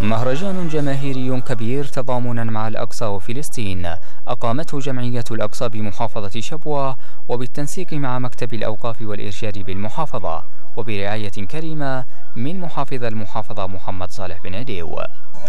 مهرجان جماهيري كبير تضامنا مع الأقصى وفلسطين أقامته جمعية الأقصى بمحافظة شبوة وبالتنسيق مع مكتب الأوقاف والإرشاد بالمحافظة وبرعاية كريمة من محافظ المحافظة محمد صالح بن عديو.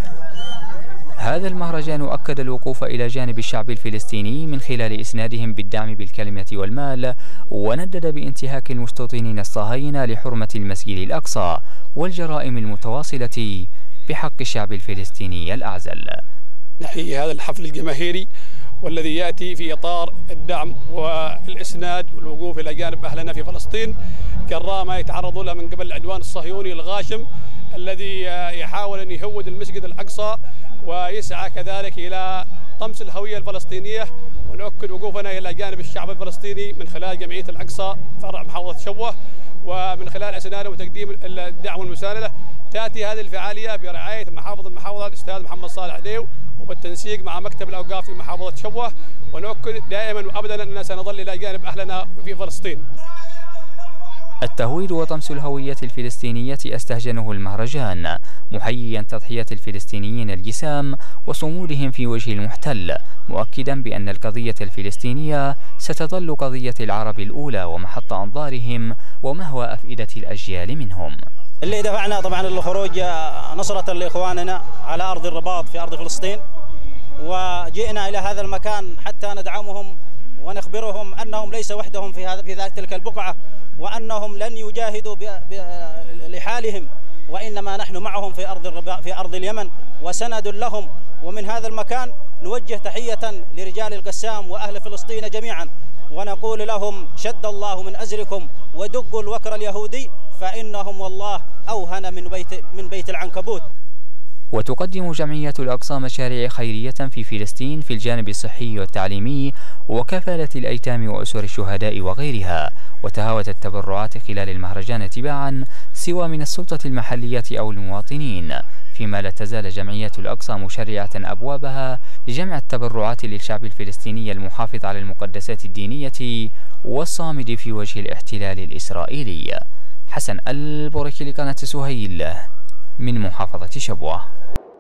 هذا المهرجان أكد الوقوف إلى جانب الشعب الفلسطيني من خلال إسنادهم بالدعم بالكلمة والمال، وندد بانتهاك المستوطنين الصهاينة لحرمة المسجد الأقصى والجرائم المتواصلة بحق الشعب الفلسطيني الأعزل. نحيي هذا الحفل الجماهيري والذي يأتي في إطار الدعم والإسناد والوقوف إلى جانب أهلنا في فلسطين جراء ما يتعرضوا له من قبل العدوان الصهيوني الغاشم الذي يحاول أن يهود المسجد الأقصى ويسعى كذلك إلى طمس الهوية الفلسطينية. ونؤكد وقوفنا إلى جانب الشعب الفلسطيني من خلال جمعية الأقصى فرع محافظة شبوة، ومن خلال إسناده وتقديم الدعم والمساندة. تأتي هذه الفعالية برعاية محافظ المحافظة الأستاذ محمد صالح عديو وبالتنسيق مع مكتب الأوقاف في محافظة شبوة، ونؤكد دائما وأبدا أننا سنظل إلى جانب أهلنا في فلسطين. التهويد وطمس الهوية الفلسطينية استهجنه المهرجان، محييا تضحية الفلسطينيين الجسام وصمودهم في وجه المحتل، مؤكدا بأن القضية الفلسطينية ستظل قضية العرب الأولى ومحط أنظارهم ومهوى أفئدة الأجيال منهم. اللي دفعنا طبعا الخروج نصرة لإخواننا على أرض الرباط في أرض فلسطين، وجئنا إلى هذا المكان حتى ندعمهم ونخبرهم أنهم ليس وحدهم في تلك البقعة، وأنهم لن يجاهدوا لحالهم، وإنما نحن معهم في أرض اليمن وسند لهم. ومن هذا المكان نوجه تحية لرجال القسام وأهل فلسطين جميعا، ونقول لهم شد الله من أزركم ودقوا الوكر اليهودي فإنهم والله أوهن من بيت العنكبوت. وتقدم جمعية الأقصى مشاريع خيرية في فلسطين في الجانب الصحي والتعليمي وكفالة الأيتام وأسر الشهداء وغيرها، وتهاوت التبرعات خلال المهرجان تباعا سواء من السلطة المحلية أو المواطنين، فيما لا تزال جمعية الأقصى مشرعة أبوابها لجمع التبرعات للشعب الفلسطيني المحافظ على المقدسات الدينية والصامد في وجه الاحتلال الإسرائيلي. حسن البوركي لقناة سهيل من محافظة شبوة.